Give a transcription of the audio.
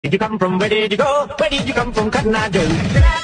Did you come from? Where did you go? Where did you come from, Cotton Eye Joe?